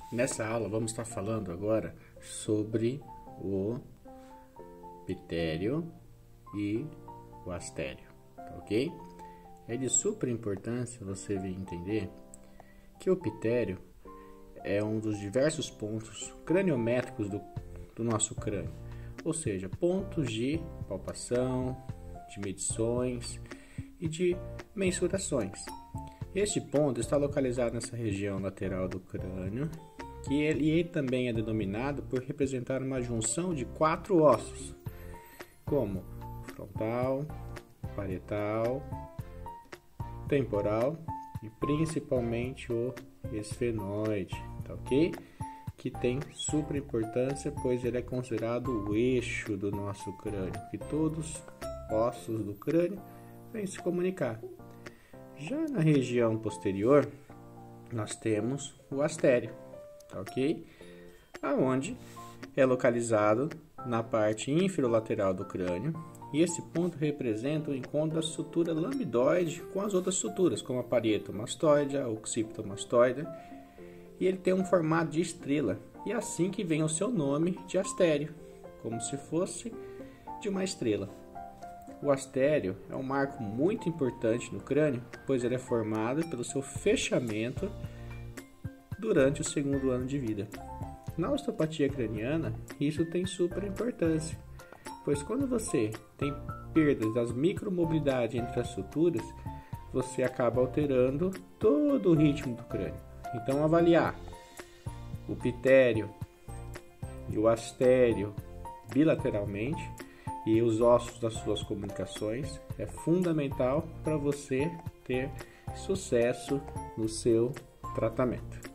Nessa aula vamos estar falando agora sobre o pitério e o astério, tá ok? É de super importância você vir entender que o pitério é um dos diversos pontos craniométricos do nosso crânio, ou seja, pontos de palpação, de medições e de mensurações. Este ponto está localizado nessa região lateral do crânio, que ele também é denominado por representar uma junção de 4 ossos, como frontal, parietal, temporal e principalmente o esfenoide, tá ok? Que tem super importância, pois ele é considerado o eixo do nosso crânio, que todos os ossos do crânio vêm se comunicar. Já na região posterior, nós temos o astério, tá ok? Aonde é localizado na parte inferolateral do crânio, e esse ponto representa o encontro da sutura lambdoide com as outras suturas, como a parietomastoide, a occipitomastoide, e ele tem um formato de estrela, e é assim que vem o seu nome de astério, como se fosse de uma estrela. O astério é um marco muito importante no crânio, pois ele é formado pelo seu fechamento durante o segundo ano de vida. Na osteopatia craniana, isso tem super importância, pois quando você tem perdas das micromobilidade entre as suturas, você acaba alterando todo o ritmo do crânio. Então, avaliar o pitério e o astério bilateralmente e os ossos das suas comunicações é fundamental para você ter sucesso no seu tratamento.